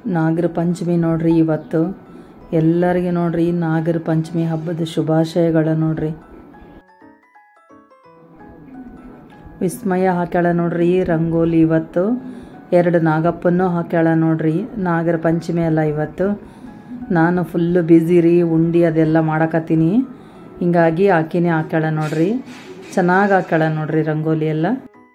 ನಾಗರ ಪಂಚಮಿ ನೋಡ್ರಿ ಇವತ್ತು. ಎಲ್ಲರಿಗೆ ನೋಡ್ರಿ ನಾಗರ ಪಂಚಮಿ ಹಬ್ಬದ ಶುಭಾಶಯಗಳ ನೋಡ್ರಿ. ವಿಸ್ಮಯ ಹಾಕ್ಯಾಳ ನೋಡ್ರಿ ರಂಗೋಲಿ ಇವತ್ತು. 2 ನಾಗಪ್ಪನೂ ಹಾಕ್ಯಾಳ ನೋಡ್ರಿ. ನಾಗರ ಪಂಚಮಿ ಅಲ್ಲ ಇವತ್ತು. ನಾನು ಫುಲ್ಲು ಬ್ಯುಸಿ ರೀ, ಉಂಡಿ ಅದೆಲ್ಲ ಮಾಡಕತ್ತೀನಿ. ಹಿಂಗಾಗಿ ಆಕಿನೇ ಹಾಕ್ಯಾಳ ನೋಡ್ರಿ. ಚೆನ್ನಾಗಿ ಹಾಕ್ಯಾಳ ನೋಡ್ರಿ ರಂಗೋಲಿ ಎಲ್ಲ.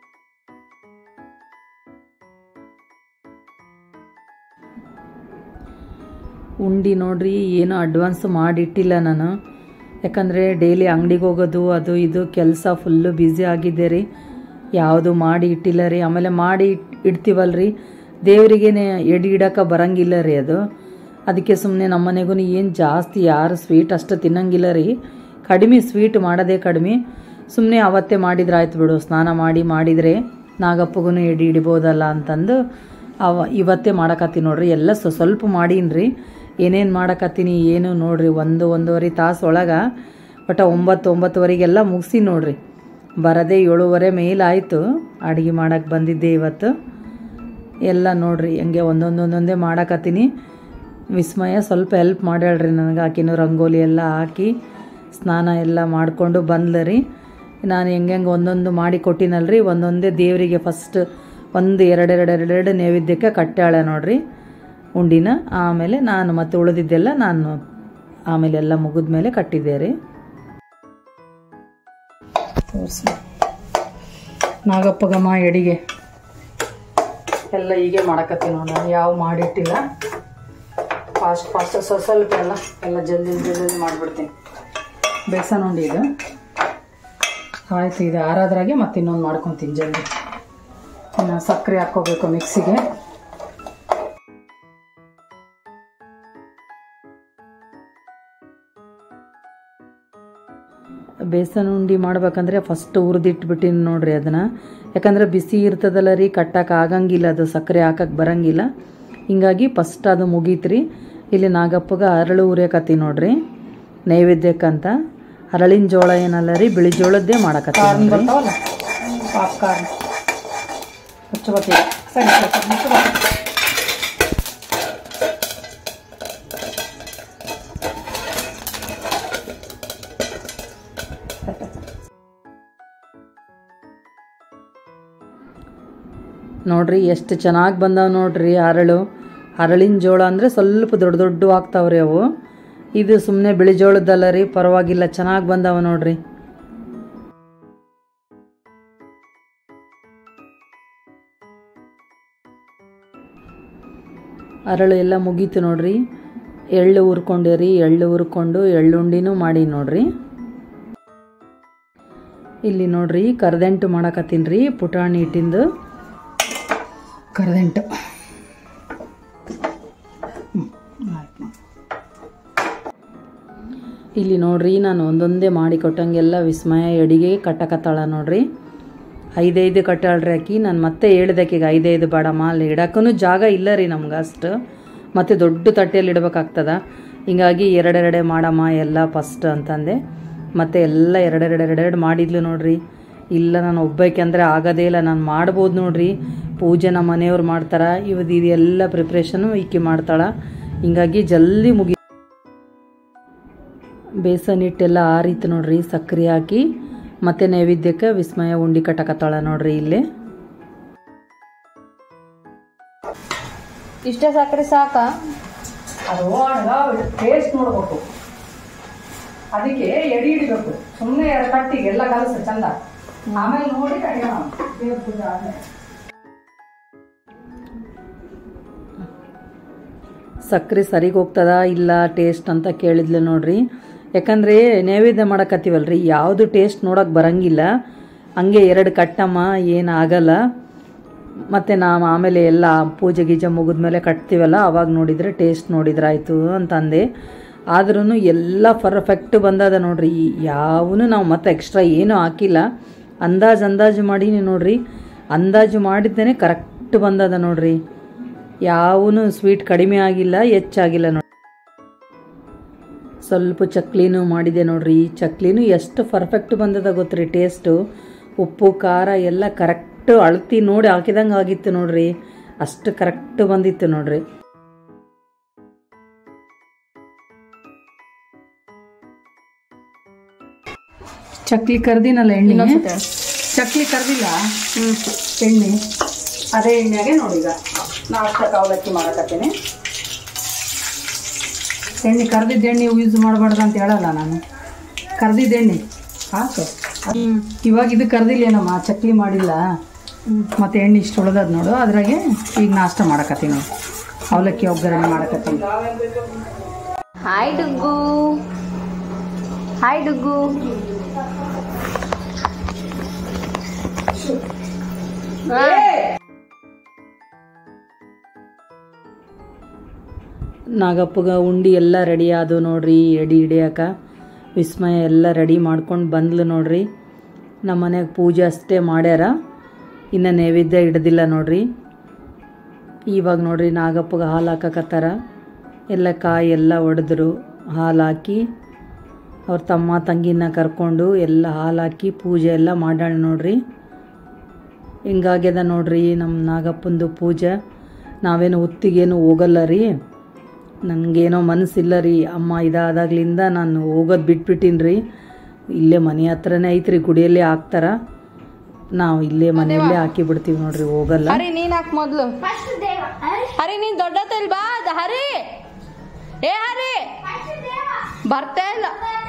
ಉಂಡಿ ನೋಡ್ರಿ ಏನು ಅಡ್ವಾನ್ಸ್ ಮಾಡಿಟ್ಟಿಲ್ಲ ನಾನು, ಯಾಕಂದರೆ ಡೈಲಿ ಅಂಗಡಿಗೆ ಹೋಗೋದು ಅದು ಇದು ಕೆಲಸ ಫುಲ್ಲು ಬ್ಯುಸಿ ಆಗಿದ್ದೆ ರೀ. ಯಾವುದು ಮಾಡಿ ಇಟ್ಟಿಲ್ಲ ರೀ. ಆಮೇಲೆ ಮಾಡಿ ಇಡ್ತೀವಲ್ರಿ, ದೇವರಿಗೇನೆ ಎಡಿ ಇಡೋಕೆ ಬರಂಗಿಲ್ಲ ರೀ ಅದು. ಅದಕ್ಕೆ ಸುಮ್ಮನೆ ನಮ್ಮ ಮನೆಗೂ ಏನು ಜಾಸ್ತಿ ಯಾರು ಸ್ವೀಟ್ ಅಷ್ಟು ತಿನ್ನಂಗಿಲ್ಲ ರೀ. ಕಡಿಮೆ ಸ್ವೀಟ್ ಮಾಡೋದೇ ಕಡಿಮೆ. ಸುಮ್ಮನೆ ಅವತ್ತೇ ಮಾಡಿದ್ರೆ ಆಯ್ತು ಬಿಡು, ಸ್ನಾನ ಮಾಡಿದರೆ ನಾಗಪ್ಪಗೂ ಎಡಿ ಹಿಡಿಬೋದಲ್ಲ ಅಂತಂದು ಇವತ್ತೇ ಮಾಡಕತ್ತೀನಿ ನೋಡ್ರಿ. ಎಲ್ಲ ಸ್ವಲ್ಪ ಮಾಡೀನಿ. ಏನೇನು ಮಾಡಕತ್ತೀನಿ ಏನು ನೋಡ್ರಿ. 1-1.5 ತಾಸು ಒಳಗೆ ಒಟ್ಟು 9-9:30 ಮುಗಿಸಿ ನೋಡ್ರಿ. ಬರದೇ 7:30 ಮೇಲಾಯಿತು. ಅಡುಗೆ ಮಾಡಕ್ಕೆ ಬಂದಿದ್ದೆ ಇವತ್ತು. ಎಲ್ಲ ನೋಡ್ರಿ ಹೆಂಗೆ ಒಂದೊಂದೇ ಮಾಡಕತ್ತೀನಿ. ವಿಸ್ಮಯ ಸ್ವಲ್ಪ ಹೆಲ್ಪ್ ಮಾಡ್ಯಾಳ್ರಿ ನನಗೆ. ಆಕಿನೂ ರಂಗೋಲಿ ಎಲ್ಲ ಹಾಕಿ ಸ್ನಾನ ಎಲ್ಲ ಮಾಡಿಕೊಂಡು ಬಂದ್ಲರಿ. ನಾನು ಹೆಂಗೆ ಒಂದೊಂದು ಮಾಡಿ ಕೊಟ್ಟಿನಲ್ರಿ. ಒಂದೊಂದೇ ದೇವರಿಗೆ ಫಸ್ಟ್ 1-2 ನೈವೇದ್ಯಕ್ಕೆ ಕಟ್ಟಾಳೆ ನೋಡ್ರಿ ಉಂಡಿನ. ಆಮೇಲೆ ನಾನು ಮತ್ತೆ ಉಳಿದಿದ್ದೆಲ್ಲ ನಾನು ಆಮೇಲೆ ಎಲ್ಲ ಮುಗಿದ ಮೇಲೆ ಕಟ್ಟಿದ್ದೆ ರೀ. ನಾಗಪ್ಪಗಮ್ಮ ಎಡಿಗೆ ಎಲ್ಲ ಹೀಗೆ ಮಾಡಕತ್ತೀನಿ ನಾನು. ಯಾವ ಮಾಡಿಟ್ಟಿಲ್ಲ. ಫಾಸ್ಟ್ ಸ್ವಲ್ಪ ಎಲ್ಲ ಜಲ್ದಿ ಮಾಡಿಬಿಡ್ತೀನಿ. ಬೇಸನ್ ಉಂಡಿ ಇದು ಆಯ್ತು. ಇದು ಆರಾದ್ರಾಗೆ ಮತ್ತೆ ಇನ್ನೊಂದು ಮಾಡ್ಕೊತೀನಿ ಜಲ್ದಿ. ಇನ್ನು ಸಕ್ಕರೆ ಹಾಕ್ಕೋಬೇಕು ಮಿಕ್ಸಿಗೆ. ಬೇಸನ್ ಉಂಡಿ ಮಾಡ್ಬೇಕಂದ್ರೆ ಫಸ್ಟ್ ಹುರಿದಿಟ್ಬಿಟ್ಟಿನಿ ನೋಡ್ರಿ ಅದನ್ನು. ಯಾಕಂದರೆ ಬಿಸಿ ಇರ್ತದಲ್ಲ ರೀ, ಕಟ್ಟಕ್ಕೆ ಆಗಂಗಿಲ್ಲ ಅದು, ಸಕ್ಕರೆ ಹಾಕಕ್ಕೆ ಬರಂಗಿಲ್ಲ. ಹಿಂಗಾಗಿ ಫಸ್ಟ್ ಅದು ಮುಗೀತ್ರಿ. ಇಲ್ಲಿ ನಾಗಪ್ಪಗೆ ಅರಳು ಹುರಿಯಕತ್ತಿ ನೋಡ್ರಿ ನೈವೇದ್ಯಕ್ಕಂತ. ಅರಳಿನ ಜೋಳ ಏನಲ್ಲ ರೀ, ಬಿಳಿ ಜೋಳದ್ದೇ ಮಾಡಕತ್ತಿ. ನೋಡ್ರಿ ಎಷ್ಟು ಚೆನ್ನಾಗಿ ಬಂದಾವ ನೋಡ್ರಿ ಅರಳಿನ ಜೋಳ ಅಂದರೆ ಸ್ವಲ್ಪ ದೊಡ್ಡ ಆಗ್ತಾವ್ರಿ ಅವು. ಇದು ಸುಮ್ಮನೆ ಬಿಳಿ ಜೋಳದಲ್ಲ ರೀ, ಪರವಾಗಿಲ್ಲ ಚೆನ್ನಾಗಿ ಬಂದಾವ ನೋಡ್ರಿ. ಅರಳು ಎಲ್ಲ ಮುಗೀತು ನೋಡ್ರಿ. ಎಳ್ಳು ಹುರ್ಕೊಂಡೆ ರೀ. ಎಳ್ಳು ಹುರ್ಕೊಂಡು ಎಳ್ಳುಂಡಿನೂ ಮಾಡಿ ನೋಡ್ರಿ. ಇಲ್ಲಿ ನೋಡ್ರಿ ಕರ್ದಂಟು ಮಾಡಕತ್ತೀನಿ ರೀ. ಪುಟಾಣಿ ಹಿಟ್ಟಿಂದು ಕರ್ದಂಟು. ಇಲ್ಲಿ ನೋಡ್ರಿ ನಾನು ಒಂದೊಂದೇ ಮಾಡಿ ಕೊಟ್ಟಂಗೆಲ್ಲ ವಿಸ್ಮಯ ಎಡಿಗೆ ಕಟ್ಟಕತ್ತಾಳ ನೋಡ್ರಿ. 5 ಕಟ್ಟಾಳ್ರಿ ಆಕಿ. ನಾನು ಮತ್ತೆ ಹೇಳ್ದಕ್ಕೀಗ 5 ಬೇಡಮ್ಮ, ಅಲ್ಲಿ ಇಡಕ್ಕೂ ಜಾಗ ಇಲ್ಲ ರೀ ನಮ್ಗೆ ಅಷ್ಟು. ಮತ್ತು ದೊಡ್ಡ ತಟ್ಟೆಯಲ್ಲಿ ಇಡ್ಬೇಕಾಗ್ತದ. ಹಿಂಗಾಗಿ 2 ಮಾಡಮ್ಮ ಎಲ್ಲ ಫಸ್ಟ್ ಅಂತಂದೆ. ಮತ್ತು ಎಲ್ಲ 2 ಮಾಡಿದ್ಲು ನೋಡ್ರಿ. ಇಲ್ಲ ನಾನು ಒಬ್ಬಾಕೆ ಅಂದರೆ ಆಗೋದೇ ಇಲ್ಲ, ನಾನು ಮಾಡ್ಬೋದು ನೋಡ್ರಿ. ಪೂಜೆ ನಮ್ಮ ಮನೆಯವ್ರು ಮಾಡ್ತಾರೆ, ಇದೆಲ್ಲ ಪ್ರಿಪ್ರೇಷನು ಈಕಿ ಮಾಡ್ತಾಳೆ. ಹಿಂಗಾಗಿ ಜಲ್ದಿ ಬೇಸನ್ ಹಿಟ್ಟೆಲ್ಲ ಆರಿತು ನೋಡ್ರಿ. ಸಕ್ಕರೆ ಹಾಕಿ ಮತ್ತೆ ನೈವೇದ್ಯಕ್ಕೆ ವಿಸ್ಮಯ ಉಂಡಿ ಕಟ್ಟಕತ್ತಾಳ ನೋಡ್ರಿ. ಇಲ್ಲಿ ಇಷ್ಟೇ ಸಕ್ಕರೆ ಸಾಕ? ಅದು ಟೇಸ್ಟ್ ನೋಡ್ಬೇಕು, ಅದಕ್ಕೆ ಎಡಿ ಹಿಡಿಬೇಕು. ಸುಮ್ಮನೆ 2 ಕಟ್ಟಿಗೆ ಎಲ್ಲ ಕಲಸ ಚಂದ, ಆಮೇಲೆ ನೋಡಿ ಕಡಿಮೆ. ಸಕ್ಕರೆ ಸರಿಗೆ ಹೋಗ್ತದ ಇಲ್ಲ ಟೇಸ್ಟ್ ಅಂತ ಕೇಳಿದ್ಲು ನೋಡ್ರಿ. ಯಾಕಂದರೆ ನೈವೇದ್ಯ ಮಾಡಕತ್ತೀವಲ್ರಿ, ಯಾವುದು ಟೇಸ್ಟ್ ನೋಡೋಕೆ ಬರಂಗಿಲ್ಲ. ಹಂಗೆ 2 ಕಟ್ಟಮ್ಮ ಏನಾಗಲ್ಲ. ಮತ್ತು ನಾವು ಆಮೇಲೆ ಎಲ್ಲ ಪೂಜೆ ಗೀಜೆ ಮುಗಿದ್ಮೇಲೆ ಕಟ್ತೀವಲ್ಲ, ಅವಾಗ ನೋಡಿದರೆ ಟೇಸ್ಟ್ ನೋಡಿದ್ರಾಯ್ತು ಅಂತಂದೆ. ಆದ್ರೂ ಎಲ್ಲ ಪರ್ಫೆಕ್ಟ್ ಬಂದದ ನೋಡ್ರಿ. ಯಾವನು ನಾವು ಮತ್ತೆ ಎಕ್ಸ್ಟ್ರಾ ಏನೂ ಹಾಕಿಲ್ಲ. ಅಂದಾಜು ಮಾಡೀನಿ ನೋಡ್ರಿ. ಅಂದಾಜು ಮಾಡಿದ್ದೇನೆ ಕರೆಕ್ಟ್ ಬಂದದ ನೋಡ್ರಿ. ಯಾವನು ಸ್ವೀಟ್ ಕಡಿಮೆ ಆಗಿಲ್ಲ, ಹೆಚ್ಚಾಗಿಲ್ಲ ನೋಡಿ. ಸ್ವಲ್ಪ ಚಕ್ಲಿನೂ ಮಾಡಿದೆ ನೋಡ್ರಿ. ಚಕ್ಲಿನೂ ಎಷ್ಟು ಪರ್ಫೆಕ್ಟ್ ಬಂದದ ಗೊತ್ತ್ರಿ ಟೇಸ್ಟು. ಉಪ್ಪು ಖಾರ ಎಲ್ಲ ಕರೆಕ್ಟ್ ಅಳತಿ ನೋಡಿ ಹಾಕಿದಂಗೆ ಆಗಿತ್ತು ನೋಡ್ರಿ. ಅಷ್ಟು ಕರೆಕ್ಟ್ ಬಂದಿತ್ತು ನೋಡ್ರಿ. ಚಕ್ಲಿ ಕರ್ದಿನಲ್ಲ ಎಣ್ಣೆ, ಚಕ್ಲಿ ಕರ್ದಿಲ್ಲ ಎಣ್ಣೆ, ಅದೇ ಎಣ್ಣೆಗೆ ನೋಡಿ ಈಗ ನಾಷ್ಟಕ್ಕೆ ಅವಲಕ್ಕಿ ಮಾಡಕತ್ತೀನಿ. ಎಣ್ಣೆ ಕರ್ದಿದ್ದ ಎಣ್ಣೆ ಯೂಸ್ ಮಾಡಬಾರ್ದು ಅಂತ ಹೇಳಲ್ಲ ನಾನು, ಕರ್ದಿದ್ದ ಎಣ್ಣೆ ಹಾಕು. ಇವಾಗ ಇದು ಕರ್ದಿಲ್ಲೇನಮ್ಮ, ಚಕ್ಲಿ ಮಾಡಿಲ್ಲ ಮತ್ತು ಎಣ್ಣೆ ಇಷ್ಟು ಉಳ್ದದ ನೋಡು, ಅದ್ರಾಗೆ ಈಗ ನಾಷ್ಟ ಮಾಡಕತ್ತೀನಿ, ಅವಲಕ್ಕಿ ಒಗ್ಗರಣೆ ಮಾಡಕತ್ತೀನಿ. Hi ಡುಗ್ಗು, hi ಡುಗ್ಗು. ನಾಗಪ್ಪಗ ಉಂಡಿ ಎಲ್ಲ ರೆಡಿ ಆದವು ನೋಡ್ರಿ, ಎಡಿ ಹಿಡಿಯಾಕ ವಿಸ್ಮಯ ಎಲ್ಲ ರೆಡಿ ಮಾಡ್ಕೊಂಡು ಬಂದ್ಲು ನೋಡ್ರಿ. ನಮ್ಮ ಮನೆಗೆ ಪೂಜೆ ಅಷ್ಟೇ ಮಾಡ್ಯಾರ, ಇನ್ನು ನೈವೇದ್ಯ ಹಿಡ್ದಿಲ್ಲ ನೋಡ್ರಿ. ಇವಾಗ ನೋಡ್ರಿ ನಾಗಪ್ಪಗೆ ಹಾಲು ಹಾಕಕತ್ತಾರ, ಎಲ್ಲ ಕಾಯಿ ಎಲ್ಲ ಒಡೆದ್ರು, ಹಾಲು ಹಾಕಿ ಅವ್ರ ತಮ್ಮ ತಂಗಿನ ಕರ್ಕೊಂಡು ಎಲ್ಲ ಹಾಲು ಹಾಕಿ ಪೂಜೆ ಎಲ್ಲ ಮಾಡ್ಯಾಳ ನೋಡ್ರಿ. ಹಿಂಗಾಗ್ಯದ ನೋಡ್ರಿ ನಮ್ಮ ನಾಗಪ್ಪಂದು ಪೂಜೆ. ನಾವೇನು ಹೊತ್ತಿಗೇನು ಹೋಗಲ್ಲ ರೀ, ನನಗೇನೋ ಮನಸ್ಸಿಲ್ಲ ರೀ. ಅಮ್ಮ ಇದಾದಾಗ್ಲಿಂದ ನಾನು ಹೋಗೋದು ಬಿಟ್ಬಿಟ್ಟಿನಿ ರೀ. ಇಲ್ಲೇ ಮನೆ ಹತ್ರನೇ ಐತ್ರಿ, ಗುಡಿಯಲ್ಲೇ ಹಾಕ್ತಾರ, ನಾವು ಇಲ್ಲೇ ಮನೆಯಲ್ಲೇ ಹಾಕಿ ಬಿಡ್ತೀವಿ ನೋಡ್ರಿ, ಹೋಗಲ್ಲ. ಹರಿ ನೀನ್ ಹಾಕ್ ಮೊದ್ಲು, ಹರಿ ನೀನ್ ದೊಡ್ಡತಲ್ ಬಾ. ಹರಿ ಏ ಹರಿ ಬರ್ತಾ ಇಲ್ಲ.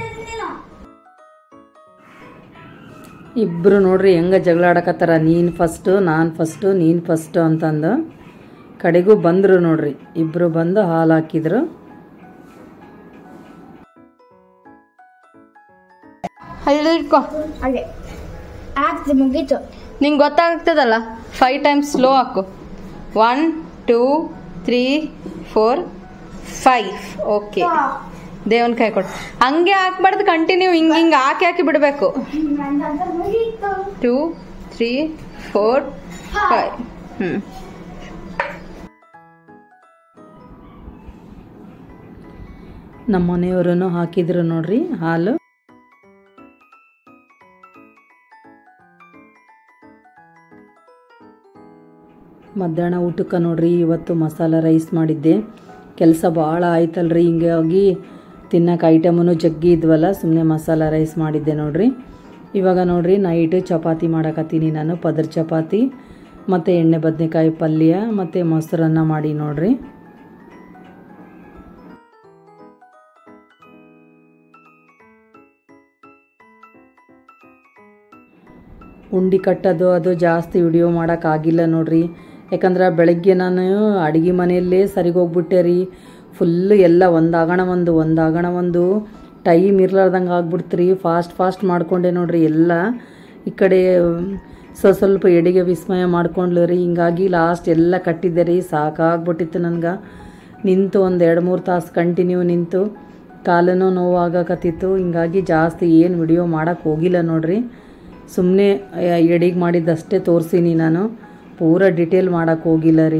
ಇಬ್ಬರು ನೋಡ್ರಿ ಹೆಂಗ ಜಗಳ ಆಡಕತ್ತಾರ, ನೀನು ಫಸ್ಟು ನಾನು ಫಸ್ಟು ನೀನು ಫಸ್ಟು ಅಂತಂದು. ಕಡೆಗೂ ಬಂದರು ನೋಡ್ರಿ, ಇಬ್ಬರು ಬಂದು ಹಾಲು ಹಾಕಿದ್ರು. ಇಟ್ಕೋ, ಮುಗೀತು. ನಿಂಗೆ ಗೊತ್ತಾಗ್ತದಲ್ಲ, 5 times ಸ್ಲೋ ಹಾಕು. 1 2 3 4 5. ಓಕೆ, ದೇವನ್ ಕೈ ಕೊಡು. ಹಂಗೆ ಹಾಕ್ಬಾರ್ದು, ಕಂಟಿನ್ಯೂ ಹಿಂಗೆ ಹಿಂಗೆ ಹಾಕಿ ಬಿಡಬೇಕು. 2 3 4 5. ನಮ್ಮ ಮನೆಯವರು ಹಾಕಿದ್ರು ನೋಡ್ರಿ ಹಾಲು. ಮಧ್ಯಾಹ್ನ ಊಟಕ್ಕೆ ನೋಡ್ರಿ ಇವತ್ತು ಮಸಾಲ ರೈಸ್ ಮಾಡಿದ್ದೆ. ಕೆಲಸ ಭಾಳ ಆಯ್ತಲ್ರಿ, ಹಿಂಗಾಗಿ ತಿನ್ನಕ್ಕೆ ಐಟಮೂ ಜಗ್ಗಿ ಇದ್ವಲ್ಲ, ಸುಮ್ಮನೆ ಮಸಾಲ ರೈಸ್ ಮಾಡಿದ್ದೆ ನೋಡ್ರಿ. ಇವಾಗ ನೋಡ್ರಿ ನೈಟ್ ಚಪಾತಿ ಮಾಡಕತ್ತೀನಿ ನಾನು, ಪದರ್ ಚಪಾತಿ ಮತ್ತು ಎಣ್ಣೆ ಬದನೆಕಾಯಿ ಪಲ್ಯ ಮತ್ತು ಮೊಸರನ್ನ ಮಾಡಿ ನೋಡ್ರಿ. ಉಂಡಿ ಕಟ್ಟೋದು ಅದು ಜಾಸ್ತಿ ವಿಡಿಯೋ ಮಾಡೋಕ್ಕಾಗಿಲ್ಲ ನೋಡ್ರಿ, ಯಾಕಂದ್ರೆ ಬೆಳಗ್ಗೆ ನಾನು ಅಡುಗೆ ಮನೆಯಲ್ಲೇ ಸರಿಗೋಗ್ಬಿಟ್ಟೆ ರೀ. ಫುಲ್ಲು ಎಲ್ಲ ಒಂದಾಗಣ ಒಂದು ಟೈಮ್ ಇರ್ಲಾರ್ದಂಗೆ ಆಗ್ಬಿಡ್ತ್ರಿ. ಫಾಸ್ಟ್ ಮಾಡ್ಕೊಂಡೆ ನೋಡ್ರಿ ಎಲ್ಲ. ಈ ಕಡೆ ಸ್ವಲ್ಪ ಎಡೆಗೆ ವಿಸ್ಮಯ ಮಾಡ್ಕೊಂಡ್ಲು ರೀ, ಹಿಂಗಾಗಿ ಲಾಸ್ಟ್ ಎಲ್ಲ ಕಟ್ಟಿದ್ದೆ ರೀ. ಸಾಕಾಗ್ಬಿಟ್ಟಿತ್ತು ನನಗೆ. ನಿಂತು ಒಂದು 2-3 ತಾಸು ಕಂಟಿನ್ಯೂ ನಿಂತು ಕಾಲೂ ನೋವಾಗಕತ್ತಿತ್ತು. ಹಿಂಗಾಗಿ ಜಾಸ್ತಿ ಏನು ವಿಡಿಯೋ ಮಾಡೋಕ್ಕೆ ಹೋಗಿಲ್ಲ ನೋಡ್ರಿ, ಸುಮ್ಮನೆ ಎಡಿಗೆ ಮಾಡಿದ್ದಷ್ಟೇ ತೋರಿಸೀನಿ ನಾನು, ಪೂರ ಡಿಟೇಲ್ ಮಾಡೋಕ್ಕೆ ಹೋಗಿಲ್ಲ ರೀ.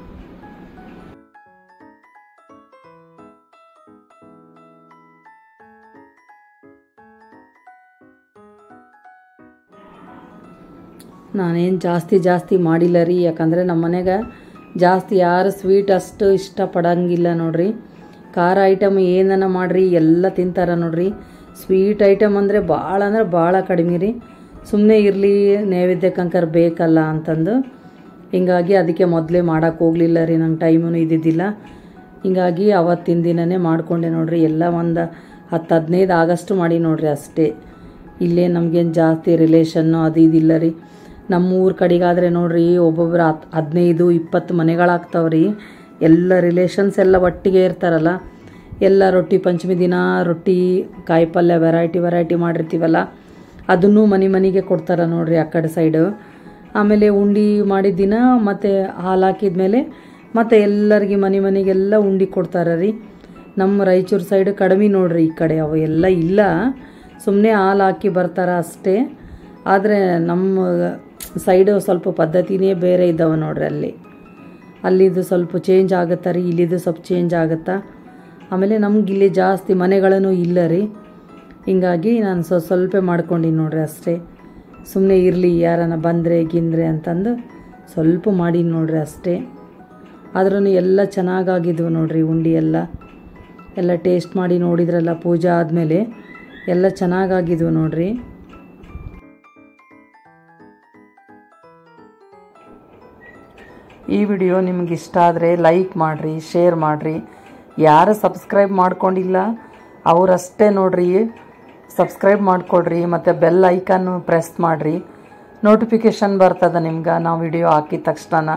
ನಾನೇನು ಜಾಸ್ತಿ ಮಾಡಿಲ್ಲ ರೀ, ಯಾಕಂದರೆ ನಮ್ಮ ಮನೆಗೆ ಜಾಸ್ತಿ ಯಾರು ಸ್ವೀಟ್ ಅಷ್ಟು ಇಷ್ಟಪಡಂಗಿಲ್ಲ ನೋಡ್ರಿ. ಖಾರ ಐಟಮ್ ಏನನ್ನ ಮಾಡಿರಿ ಎಲ್ಲ ತಿಂತಾರ ನೋಡ್ರಿ. ಸ್ವೀಟ್ ಐಟಮ್ ಅಂದರೆ ಭಾಳ ಕಡಿಮೆ ರೀ. ಸುಮ್ಮನೆ ಇರಲಿ ನೈವೇದ್ಯಕ್ಕಂಕರ್ ಬೇಕಲ್ಲ ಅಂತಂದು, ಹಿಂಗಾಗಿ ಅದಕ್ಕೆ ಮೊದಲೇ ಮಾಡೋಕ್ಕೆ ಹೋಗಲಿಲ್ಲ ರೀ, ನಂಗೆ ಟೈಮೂ ಇದ್ದಿದ್ದಿಲ್ಲ. ಹಿಂಗಾಗಿ ಅವತ್ತಿನ ದಿನವೇ ಮಾಡಿಕೊಂಡೆ ನೋಡ್ರಿ. ಎಲ್ಲ ಒಂದು 10-15 ಆಗಸ್ಟ್ ಮಾಡಿ ನೋಡ್ರಿ ಅಷ್ಟೇ. ಇಲ್ಲೇ ನಮಗೇನು ಜಾಸ್ತಿ ರಿಲೇಷನ್ನು ಅದು ಇದಿಲ್ಲ ರೀ. ನಮ್ಮ ಊರ ಕಡೆಗಾದರೆ ನೋಡ್ರಿ ಒಬ್ಬೊಬ್ಬರು 15-20 ಮನೆಗಳಾಗ್ತಾವ್ರಿ. ಎಲ್ಲ ರಿಲೇಷನ್ಸ್ ಎಲ್ಲ ಒಟ್ಟಿಗೆ ಇರ್ತಾರಲ್ಲ, ಎಲ್ಲ ರೊಟ್ಟಿ ಪಂಚಮಿ ದಿನ ರೊಟ್ಟಿ ಕಾಯಿ ಪಲ್ಯ ವೆರೈಟಿ ಮಾಡಿರ್ತೀವಲ್ಲ, ಅದನ್ನು ಮನೆಗೆ ಕೊಡ್ತಾರೆ ನೋಡ್ರಿ ಆ ಕಡೆ ಸೈಡು. ಆಮೇಲೆ ಉಂಡಿ ಮಾಡಿದ ದಿನ ಮತ್ತು ಹಾಲು ಹಾಕಿದ್ಮೇಲೆ ಮತ್ತು ಎಲ್ಲರಿಗೆ ಮನೆಗೆಲ್ಲ ಉಂಡಿ ಕೊಡ್ತಾರೆ ರೀ. ನಮ್ಮ ರಾಯಚೂರು ಸೈಡ್ ಕಡಿಮೆ ನೋಡ್ರಿ, ಈ ಕಡೆ ಅವು ಎಲ್ಲ ಇಲ್ಲ, ಸುಮ್ಮನೆ ಹಾಲು ಹಾಕಿ ಬರ್ತಾರೆ ಅಷ್ಟೇ. ಆದರೆ ನಮ್ಮ ಸೈಡು ಸ್ವಲ್ಪ ಪದ್ಧತಿನೇ ಬೇರೆ ಇದ್ದಾವೆ ನೋಡ್ರಿ. ಅಲ್ಲಿದು ಸ್ವಲ್ಪ ಚೇಂಜ್ ಆಗುತ್ತಾ ರೀ, ಇಲ್ಲಿದು ಸ್ವಲ್ಪ ಚೇಂಜ್ ಆಗುತ್ತಾ. ಆಮೇಲೆ ನಮ್ಗೆ ಇಲ್ಲಿ ಜಾಸ್ತಿ ಮನೆಗಳೂ ಇಲ್ಲ ರೀ, ಹಿಂಗಾಗಿ ನಾನು ಸ್ವಲ್ಪ ಮಾಡ್ಕೊಂಡಿನಿ ನೋಡ್ರಿ ಅಷ್ಟೇ. ಸುಮ್ಮನೆ ಇರಲಿ ಯಾರನ್ನ ಬಂದರೆ ಗಿಂದ್ರೆ ಅಂತಂದು ಸ್ವಲ್ಪ ಮಾಡೀನಿ ನೋಡ್ರಿ ಅಷ್ಟೇ. ಆದ್ರೂ ಎಲ್ಲ ಚೆನ್ನಾಗಾಗಿದ್ವು ನೋಡ್ರಿ ಉಂಡಿ ಎಲ್ಲ ಟೇಸ್ಟ್ ಮಾಡಿ ನೋಡಿದ್ರಲ್ಲ ಪೂಜೆ ಆದಮೇಲೆ ಎಲ್ಲ ಚೆನ್ನಾಗಾಗಿದ್ವು ನೋಡ್ರಿ. ಈ ವಿಡಿಯೋ ನಿಮ್ಗೆ ಇಷ್ಟ ಆದರೆ ಲೈಕ್ ಮಾಡಿರಿ, ಶೇರ್ ಮಾಡಿರಿ. ಯಾರು ಸಬ್ಸ್ಕ್ರೈಬ್ ಮಾಡ್ಕೊಂಡಿಲ್ಲ ಅವರಷ್ಟೇ ನೋಡ್ರಿ ಸಬ್ಸ್ಕ್ರೈಬ್ ಮಾಡಿಕೊಡ್ರಿ, ಮತ್ತು ಬೆಲ್ ಐಕನ್ನು ಪ್ರೆಸ್ ಮಾಡಿರಿ. ನೋಟಿಫಿಕೇಷನ್ ಬರ್ತದೆ ನಿಮ್ಗೆ ನಾವು ವಿಡಿಯೋ ಹಾಕಿದ ತಕ್ಷಣ.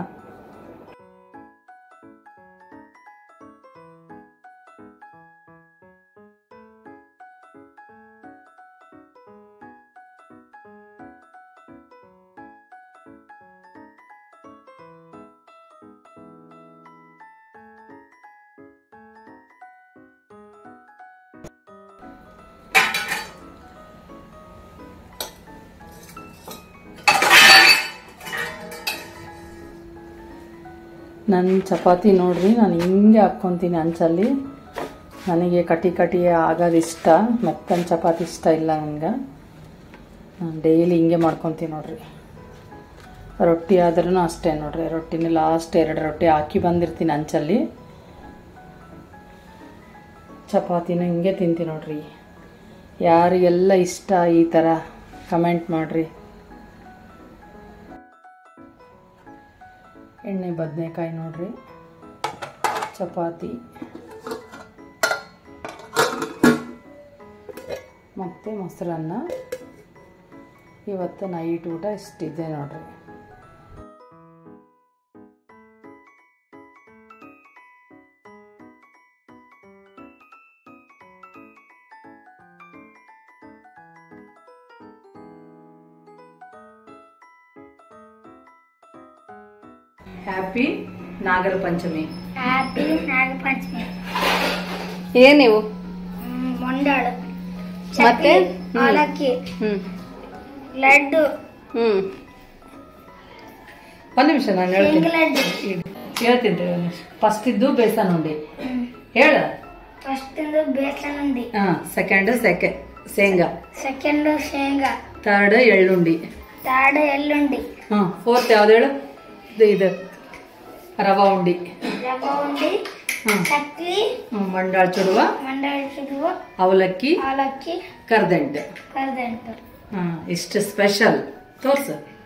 ನನ್ನ ಚಪಾತಿ ನೋಡ್ರಿ, ನಾನು ಹಿಂಗೆ ಹಾಕ್ಕೊತೀನಿ ಹಂಚಲ್ಲಿ. ನನಗೆ ಕಟಿ ಆಗೋದು ಇಷ್ಟ, ಮೆತ್ತನ ಚಪಾತಿ ಇಷ್ಟ ಇಲ್ಲ ನನಗೆ. ನಾನು ಡೈಲಿ ಹಿಂಗೆ ಮಾಡ್ಕೊತೀನಿ ನೋಡ್ರಿ. ರೊಟ್ಟಿ ಆದ್ರೂ ಅಷ್ಟೇ ನೋಡ್ರಿ, ರೊಟ್ಟಿನ ಲಾಸ್ಟ್ 2 ರೊಟ್ಟಿ ಹಾಕಿ ಬಂದಿರ್ತೀನಿ ಹಂಚಲ್ಲಿ. ಚಪಾತಿನ ಹಿಂಗೆ ತಿಂತೀನಿ ನೋಡ್ರಿ. ಯಾರಿಗೆಲ್ಲ ಇಷ್ಟ ಈ ಥರ ಕಮೆಂಟ್ ಮಾಡಿರಿ. ಎಣ್ಣೆ ಬದನೆಕಾಯಿ ನೋಡ್ರಿ, ಚಪಾತಿ ಮತ್ತು ಮೊಸರನ್ನ. ಇವತ್ತು ನೈಟ್ ಊಟ ಇಷ್ಟಿದೆ ನೋಡ್ರಿ. ಹ್ಯಾಪಿ ನಾಗರ ಪಂಚಮಿ. ಹ್ಯಾಪಿ ನಾಗರ ಪಂಚಮಿ. ಏನಿವು? ಮೊಂಡಾಳು, ಮತ್ತೆ ಅವಲಕ್ಕಿ, ಲಡ್ಡು. ಒಂದು ನಿಮಿಷ ನಾನು ಹೇಳ್ತೀನಿ. ಫಸ್ಟ್ ಇದ್ದು ಬೇಸನ್ ಉಂಡಿ ಹೇಳ. ಫಸ್ಟ್ ಬೇಸನ್ ಉಂಡಿ. ಸೆಕೆಂಡ್ ಶೇಂಗಾ. ಸೆಕೆಂಡ್ ಶೇಂಗಾ. ಥರ್ಡ್ ಎಳ್ಳುಂಡಿ. ಎಳ್ಳುಂಡಿ. ಫೋರ್ತ್ ಯಾವ್ದು ಹೇಳು? ಇದು ರವಾ ಉಂಡಿ. ಚಕ್ಲಿ, ಮಂಡಾಳ ಚುಡುವ, ಅವಲಕ್ಕಿ, ಅವಲಕ್ಕಿ, ಕರ್ದಂಟು. ಕರ್ದಂಟು. ಇಷ್ಟು ಸ್ಪೆಷಲ್ ತೋರ್ಸು.